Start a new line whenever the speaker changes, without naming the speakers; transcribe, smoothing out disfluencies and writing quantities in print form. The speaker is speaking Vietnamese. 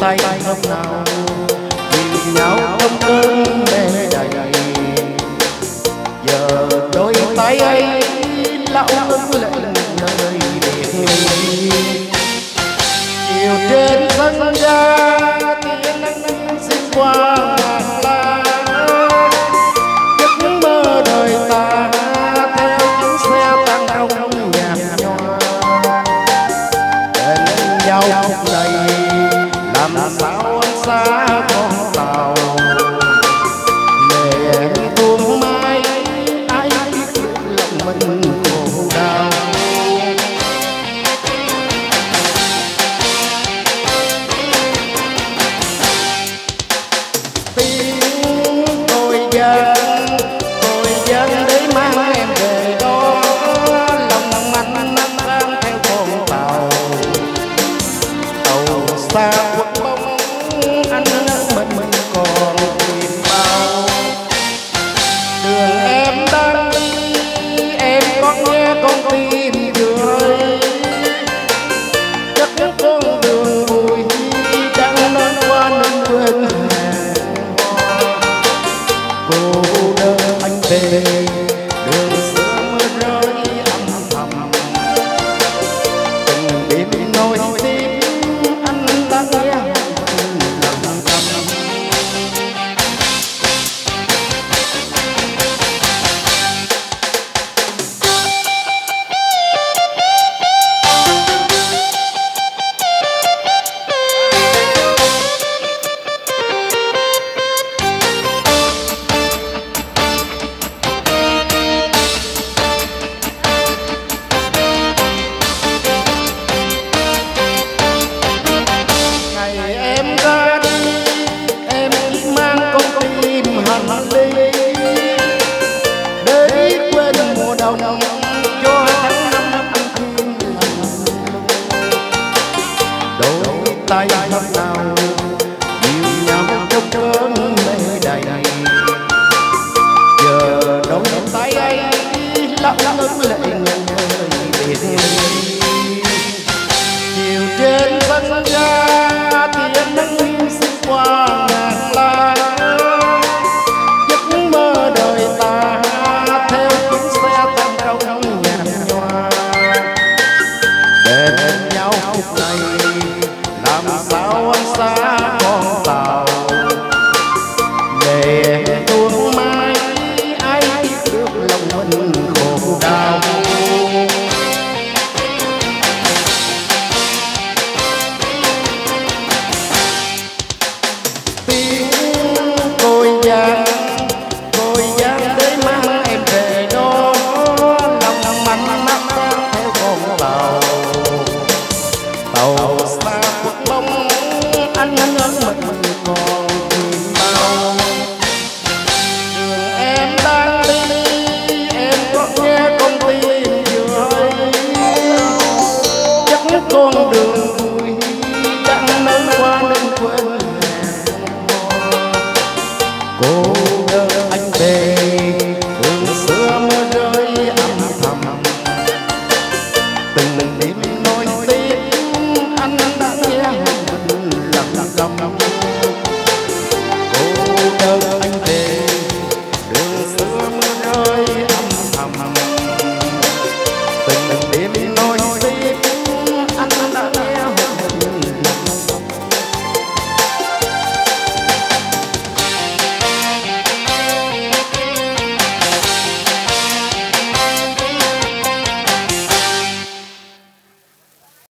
tay hôm nào vì nhau trong cơn mê đầy. Giờ đôi tay ấy lão ngưng lệ nơi biệt ly. Chiều trên sân ga tia nắng xuyên qua ngàn lá, giấc mơ đời ta theo chuyến xe tăng không nhạt nhòa. Bên nhau phút này làm sao anh xa con tàu, để em thương mai ai biết lòng mình khổ đau. Tiếng tôi dân để mang em về đó, lòng anh đang theo con tàu xa quất bóng anh mình còn tìm bao. Đường em đang đi em có nghe con tim rơi, chắc con đường bụi đang nói qua nên quên hẹn hò. Cô đơn anh về đường xưa mưa rơi âm thầm, từng đêm nỗi tim anh đã nghe lặng thầm. Ngày em ra đi em chỉ mang con tim hành ly, để quên mùa đông cho tháng năm anh thiên lành. Đôi tay